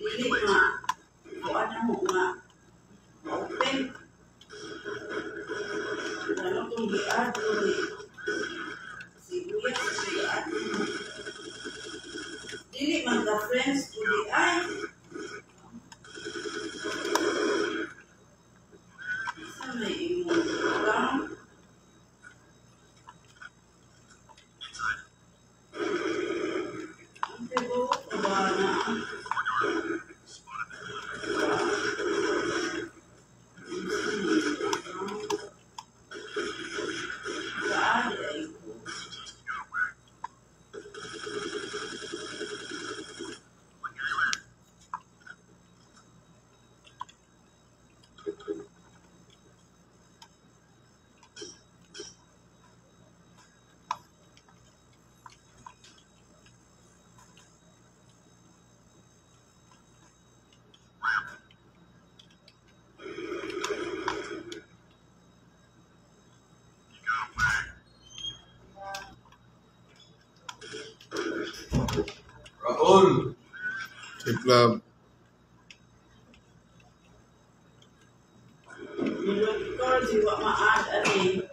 Dili nga. Kuan na mo nga. Open. Ano kung giad ko ni sibuyas sa giad mo. Dili man ka friends ko di ay. Sa may imong lang. Ang tibo ko ba na? Raul. Timpla. Ikaw si wa maad ani.